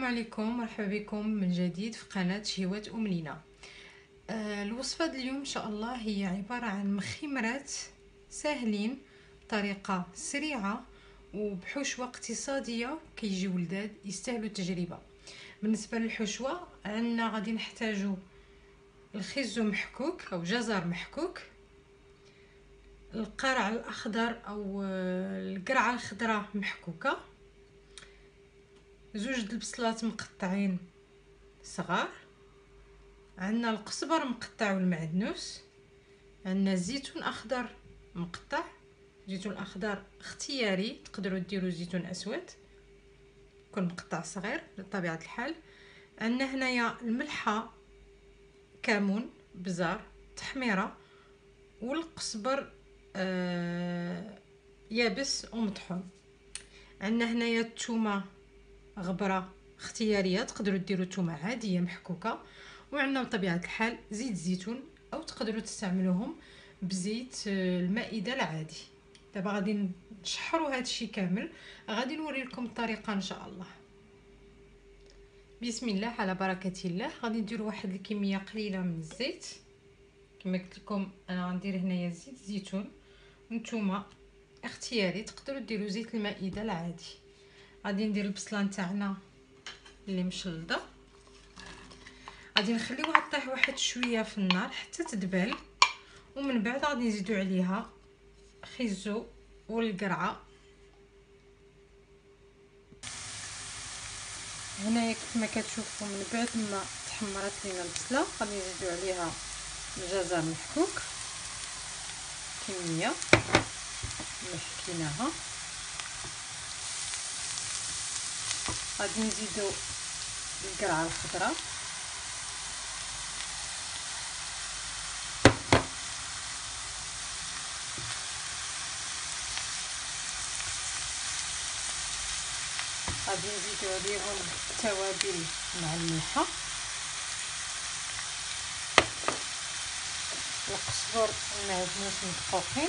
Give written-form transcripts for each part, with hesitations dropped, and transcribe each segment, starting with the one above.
السلام عليكم، مرحبا بكم من جديد في قناة شهوات لينا. الوصفة ديال اليوم ان شاء الله هي عبارة عن مخمرات ساهلين بطريقة سريعة وبحشوة اقتصادية كيجيو لذاذ يستاهلوا التجربة. بالنسبة للحشوة عندنا غادي نحتاجو الخيزو محكوك او جزر محكوك، القرع الاخضر او القرعة الخضراء محكوكة، زوج د البصلات مقطعين صغار، عندنا القزبر مقطع والمعدنوس، عندنا زيتون اخضر مقطع. زيتون اخضر اختياري، تقدروا ديروا زيتون اسود يكون مقطع صغير بطبيعه الحال. عندنا هنايا الملحه، كمون، بزار، تحميره، والقزبر يابس ومطحون. عندنا هنايا الثومه غبره اختياريه، تقدروا ديروا ثومه عاديه محكوكه، وعندنا بطبيعه الحال زيت زيتون او تقدروا تستعملوهم بزيت المائده العادي. دابا غادي نشحروا هذا الشيء كامل، غادي نوري لكم الطريقه ان شاء الله. بسم الله على بركه الله. غادي نديروا واحد الكميه قليله من الزيت كما قلت لكم. انا غندير هنايا زيت زيتون وانتوما اختياري، تقدروا ديروا زيت المائده العادي. غادي ندير البصله نتاعنا اللي مشلضه، غادي نخليوها طيح واحد شويه في النار حتى تدبل، ومن بعد غادي نزيدو عليها خيزو والقرعه. هنايا كما كتشوفوا من بعد ما تحمرت لينا البصله غادي نزيدو عليها الجزر محكوك كميه محكيناها، غادي نزيدو القرعه الخضراء، غادي نزيدو عليهم التوابل مع الملحه، القزبر والمعدنوس مدقوقين،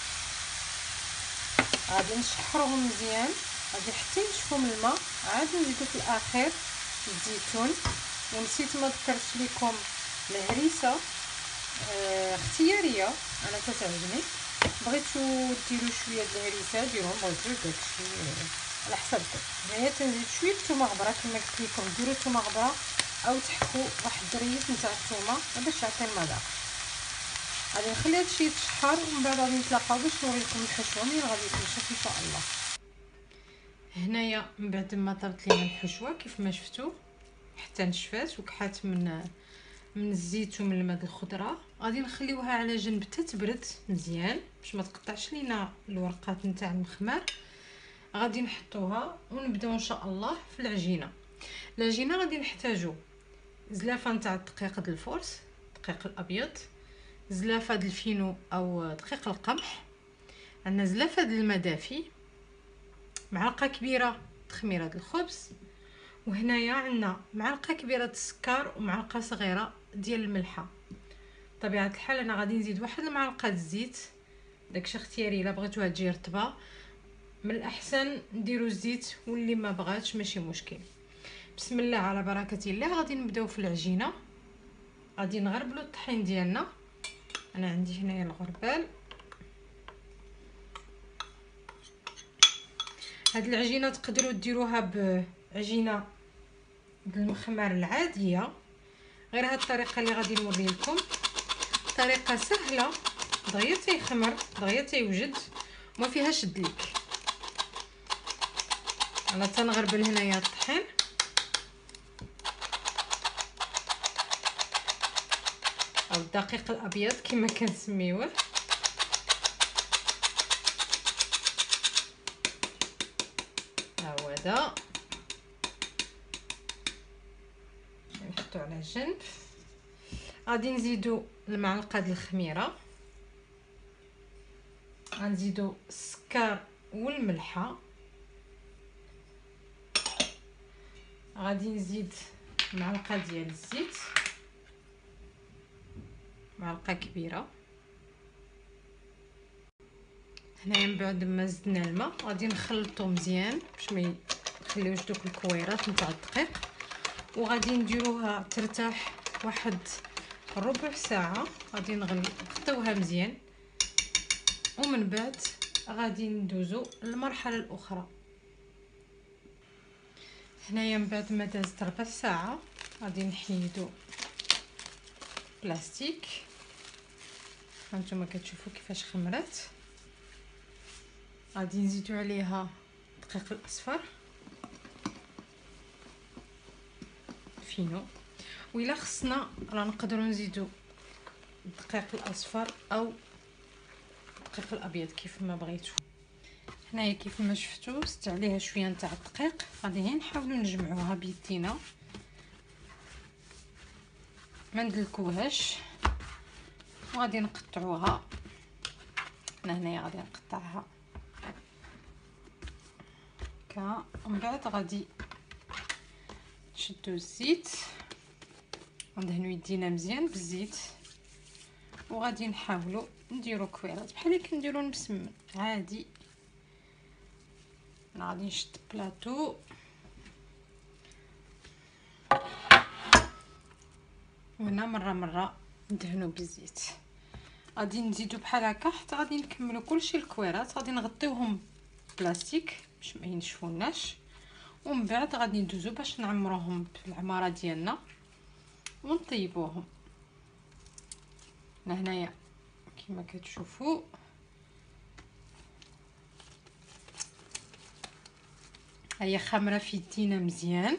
غادي نشحروهم مزيان غادي حتى ينشفوا من الماء. عاد نزيدو في الاخير الزيتون. ونسيت ما ذكرتش لكم الهريسه اختياريه، انا تتعجبني، بغيتو ديروا شويه د الهريسه ديروهم، بغيتو داكشي على حسابكم. هنايا تنزيد شويه الثومه غبره كما قلت لكم، ديروا الثومه غبره او تحكوا واحد الريس نتاع الثومه باش يعطي المذاق. غادي نخلي هادشي يتشحر ومن بعد غادي نتلاقاو باش نوريكم الحشوه ملي غادي تنشف ان شاء الله. هنايا من بعد ما طابت لينا الحشوه كيف ما شفتوا حتى نشفات وكحات من الزيت ومن الماء الخضره، غادي نخليوها على جنب حتى تبرد مزيان باش ما تقطعش لينا الورقات نتاع المخمر. غادي نحطوها ونبداو ان شاء الله في العجينه. العجينه غادي نحتاجو زلافه نتاع الدقيق د الفورس، الدقيق الابيض، زلافه د الفينو او دقيق القمح، عندنا زلافه د الماء دافي، معلقه كبيره تخميره د الخبز، وهنايا عندنا معلقه كبيره د السكر ومعلقه صغيره ديال الملحه. بطبيعه الحال انا غادي نزيد واحد المعلقه الزيت، داكشي اختياري، الا بغيتوها تجي رطبه من الاحسن نديروا الزيت، واللي ما بغاتش ماشي مشكل. بسم الله على بركه الله. غادي نبداو في العجينه. غادي نغربلوا الطحين ديالنا. انا عندي هنايا الغربال. هاد العجينه تقدروا ديروها بعجينه المخمر العاديه، غير هاد الطريقه اللي غادي نوري لكم طريقه سهله، دغيا تيخمر دغيا تيوجد وما فيهاش دليك. انا تنغربل هنايا الطحين او الدقيق الابيض كما كنسميوه. ها هو هذا، نحطو على جنب. غادي نزيدو المعلقه ديال الخميره، غنزيدو السكر والملحه، غادي نزيد معلقه ديال الزيت، معلقه كبيره. هنايا من بعد ما زدنا الماء غادي نخلطو مزيان باش ما نخليوش دوك الكويرات نتاع الدقيق، وغادي نديروها ترتاح واحد ربع ساعه. غادي نغطيوها مزيان، ومن بعد غادي ندوزو للمرحله الاخرى. هنايا من بعد ما دازت ربع ساعه غادي نحيدو بلاستيك. هانتوما كتشوفوا كيفاش خمرات. غادي نزيدو عليها الدقيق الاصفر فينو، وإلا خصنا راه نقدروا نزيدو الدقيق الاصفر او الدقيق الابيض كيف ما بغيتو. هنايا كيف ما شفتوا زدت عليها شويه نتاع الدقيق. غادي غير نحاولوا نجمعوها بيدينا، ما ندلكوهاش، وغادي نقطعوها. انا هنايا غادي نقطعها هكا، ومن بعد غادي نشدو الزيت وندهنو يدينا مزيان بالزيت، وغادي نحاولوا نديرو كويرات بحال اللي كنديرو المسمن عادي. انا غادي نشد بلاطو وهنا مره ندهنو بالزيت. غادي نزيدو بحال هكا حتى غادي نكملو كلشي الكويرات. غادي نغطيوهم بلاستيك باش ما ينشفوناش، ومن بعد غادي ندوزو باش نعمروهم بالعماره ديالنا ونطيبوهم. هنايا كما كتشوفوا هي خمره في يدينا مزيان.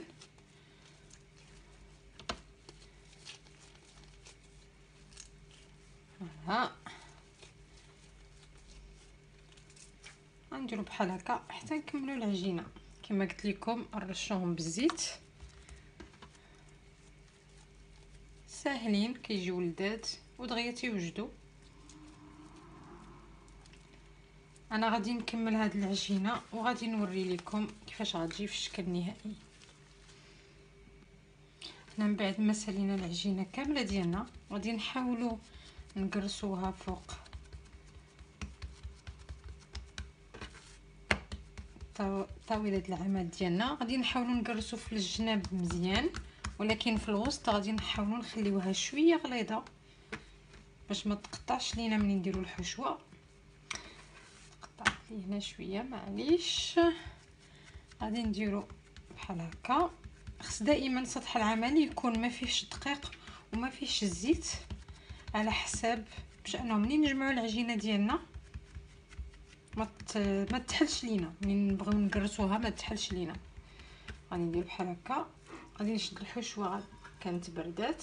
ها غنديروا بحال هكا حتى نكملوا العجينه. كما قلت لكم نرشوهم بالزيت، ساهلين كيجيو لذاذ ودغيا تيوجدوا. انا غادي نكمل هاد العجينه وغادي نوري لكم كيفاش غتجي في الشكل النهائي. حنا من بعد ما سالينا العجينه كامله ديالنا غادي نحاولوا نقرصوها فوق طاوله العمل ديالنا. غادي نحاولوا نقرصوا في الجناب مزيان، ولكن في الوسط غادي نحاولوا نخليوها شويه غليظه باش ما تقطعش لينا ملي نديروا الحشوه. قطعت لي هنا شويه معليش. غادي نديروا بحال هكا. خص دائما سطح العمل يكون ما فيهش دقيق وما فيهش الزيت، على حساب باش انه منين نجمعوا العجينه ديالنا ما تحلش لينا، منين نبغيو نقرصوها ما تحلش لينا. غادي ندير بحال هكا. غادي نشد الحشوه كانت بردات.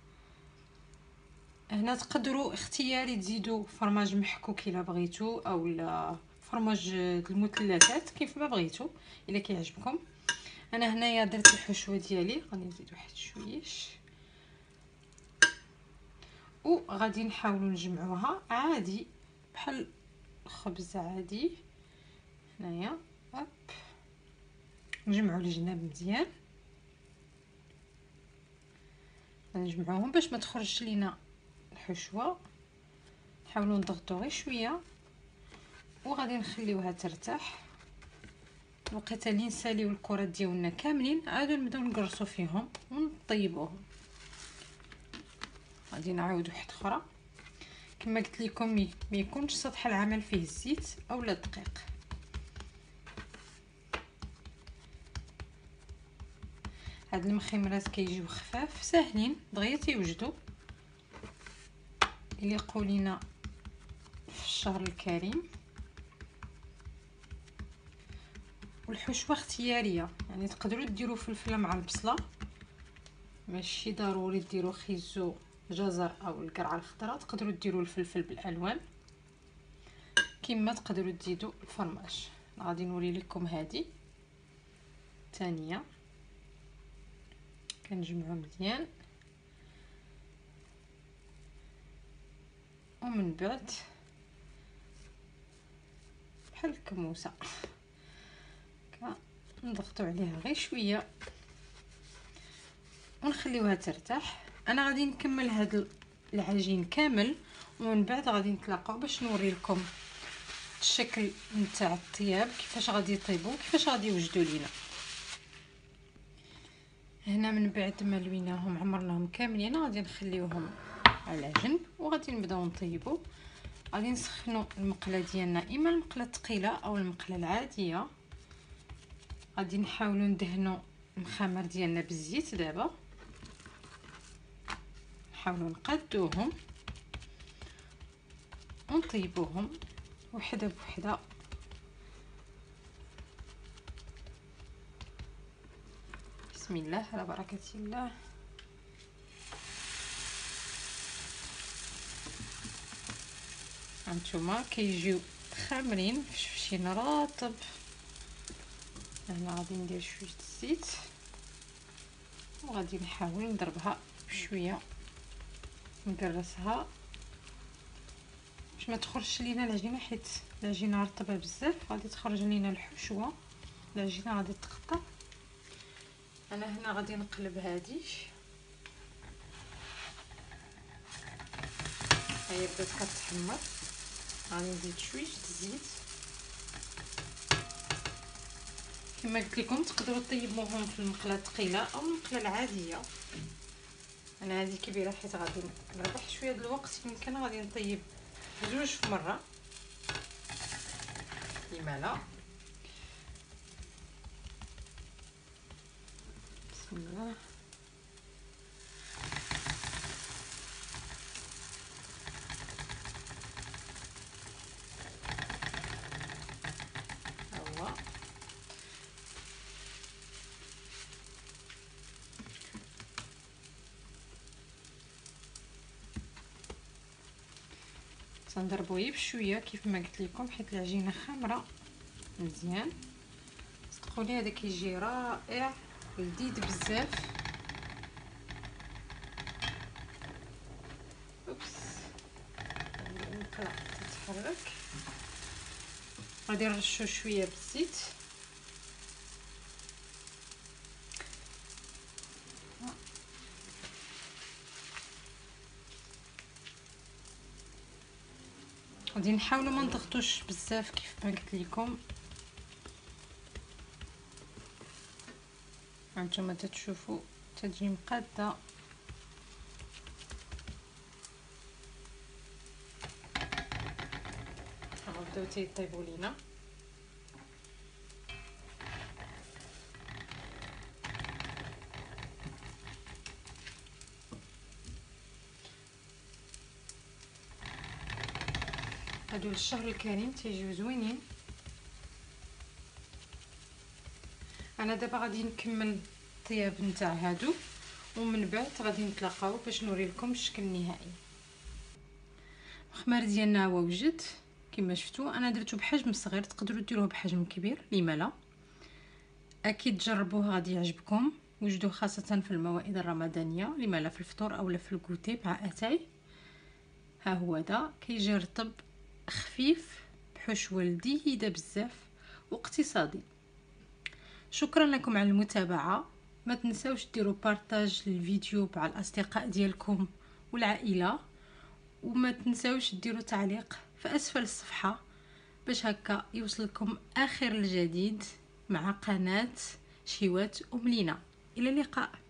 هنا تقدروا اختياري تزيدوا فرماج محكوك الا بغيتو، او لا فرماج المثلثات كيف ما بغيتو الا كيعجبكم. انا هنايا درت الحشوه ديالي، غادي نزيد واحد شويش وغادي نحاولوا نجمعوها عادي بحال الخبز عادي. هنايا هوب نجمعوا الجناب مزيان، نجمعوهم باش ما تخرجش لينا الحشوه. نحاولوا نضغطوا غير شويه وغادي نخليوها ترتاح. وقيته اللي نساليو الكرات ديالنا كاملين عادو نبداو نقرصوا فيهم ونطيبوهم. غادي نعاود واحده اخرى. كما قلت لكم ما يكونش سطح العمل فيه الزيت اولا الدقيق. هاد المخمرات كيجيو خفاف ساهلين دغيا تيوجدوا، يليقوا لينا في الشهر الكريم. والحشوه اختياريه، يعني تقدروا ديروا فلفله مع البصله، ماشي ضروري ديروا خيزو جزر او القرعه الخضراء. تقدروا ديروا الفلفل بالالوان كما تقدروا تزيدوا الفرماج. غادي نوري لكم هذه ثانيه كنجمعوا مزيان، ومن بعد بحال الكموسه نضغطوا عليها غير شويه ونخليوها ترتاح. انا غادي نكمل هذا العجين كامل ومن بعد غادي نتلاقاو باش نوري لكم الشكل نتاع الطياب كيفاش غادي يطيبوا كيفاش غادي يوجدوا لينا. هنا من بعد ما لويناهم عمرناهم كاملين غادي نخليوهم على جنب وغادي نبداو نطيبوا. غادي نسخنوا المقله ديالنا، اما المقله الثقيله او المقله العاديه. غادي نحاولوا ندهنوا المخامر ديالنا بالزيت. دابا نحاولوا نقادوهم ونطيبوهم وحده بوحده. بسم الله على بركه الله. هانتوما كيجيو خامرين فشفشين رطب. هنا غادي ندير شويه الزيت وغادي نحاول نضربها بشويه، نقرصها باش ما تخرجش لينا العجينه، حيت العجينه رطبه بزاف غادي تخرج لينا الحشوه، العجينه غادي تقطع. انا هنا غادي نقلب هادي، هي بدات كتحمر. غادي نزيد شويه الزيت. كما قلت لكم تقدروا طيبوهم في المقله الثقيله او المقله العاديه. انا هذه كبيره حيت غادي نربح شويه د الوقت، يمكن غادي نطيب بجوج في مره. لما لا. بسم الله. هو تنضربوه بشويه كيف ما قلت لكم، حيت العجينه خامره مزيان. صدقوا لي هذا كيجي رائع لذيذ بزاف. اوبس المقله تتحرك. غادي نرشو شويه بالزيت. غادي نحاولوا ما نضغطوش بزاف كيف ما قلت لكم. هانتوما تتشوفوا تجي مقاده. غنبداو تيطيبوا لينا. هادو للشهر الكريم تيجيو زوينين. انا دابا غادي نكمل الطياب نتاع هادو ومن بعد غادي نتلاقاو باش نوري لكم الشكل النهائي. الخمار ديالنا هو وجد كما شفتوا. انا درتو بحجم صغير، تقدروا ديروه بحجم كبير، لما لا. اكيد جربوه غادي يعجبكم. وجدوه خاصه في الموائد الرمضانيه، لما لا في الفطور اولا في الكوتي مع اتاي. ها هو دا كيجي رطب خفيف بحشوه لذيذه بزاف واقتصادي. شكرا لكم على المتابعه. ما تنساوش ديروا بارطاج للفيديو مع الاصدقاء ديالكم والعائله، وما تنساوش ديروا تعليق في اسفل الصفحه باش هكا يوصلكم اخر الجديد مع قناه شهوات ام لينا. الى اللقاء.